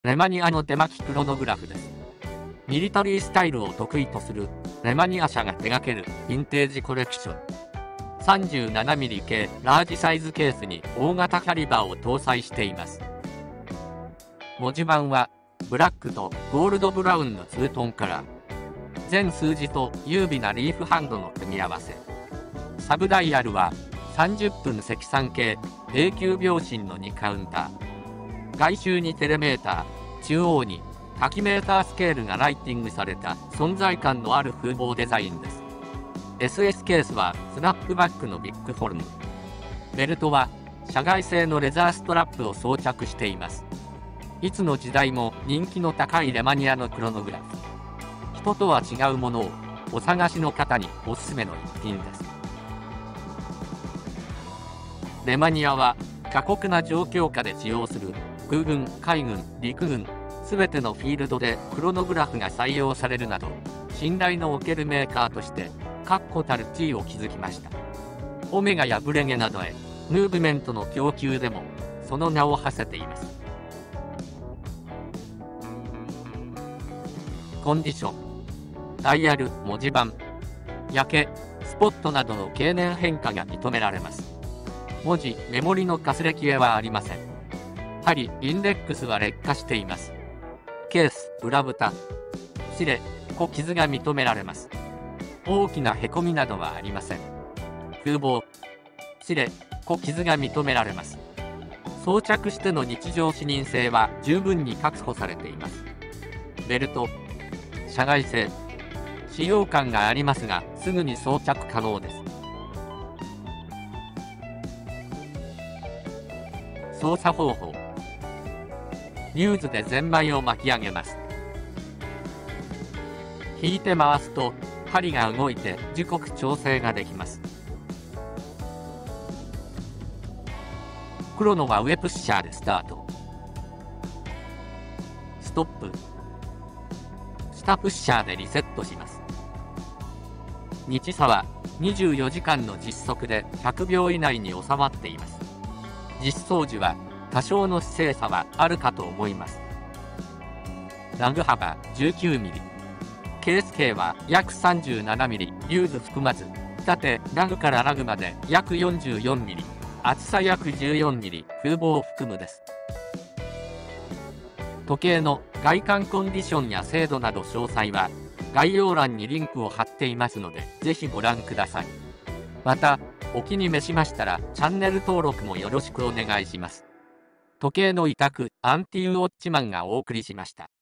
レマニアの手巻きクロノグラフです。ミリタリースタイルを得意とするレマニア社が手掛けるヴィンテージコレクション。37mm 系ラージサイズケースに大型キャリバーを搭載しています。文字盤はブラックとゴールドブラウンのツートンカラー。全数字と優美なリーフハンドの組み合わせ。サブダイヤルは30分積算系永久秒針の2カウンター。外周にテレメーター、中央にタキメータースケールがライティングされた存在感のある風貌デザインです。SS ケースはスナップバックのビッグフォルム。ベルトは社外製のレザーストラップを装着しています。いつの時代も人気の高いレマニアのクロノグラフ。人とは違うものをお探しの方におすすめの一品です。レマニアは過酷な状況下で使用する空軍、海軍、陸軍、すべてのフィールドでクロノグラフが採用されるなど、信頼のおけるメーカーとして確固たる地位を築きました。オメガやブレゲなどへムーブメントの供給でもその名を馳せています。コンディション、ダイヤル、文字盤、焼け、スポットなどの経年変化が認められます。文字、メモリのかすれ消えはありません。針、インデックスは劣化しています。ケース、裏蓋、シレ、小傷が認められます。大きなへこみなどはありません。風貌、シレ、小傷が認められます。装着しての日常視認性は十分に確保されています。ベルト、社外製、使用感がありますがすぐに装着可能です。操作方法、リューズでゼンマイを巻き上げます。引いて回すと針が動いて時刻調整ができます。クロノは上プッシャーでスタート。ストップ。下プッシャーでリセットします。日差は24時間の実測で100秒以内に収まっています。実装時は多少の姿勢差はあるかと思います。ラグ幅 19mm、ケース径は約 37mm、リューズ含まず、縦ラグからラグまで約 44mm、厚さ約 14mm、風貌を含むです。時計の外観コンディションや精度など詳細は概要欄にリンクを貼っていますので、ぜひご覧ください。また、お気に召しましたらチャンネル登録もよろしくお願いします。時計の委託、アンティウォッチマンがお送りしました。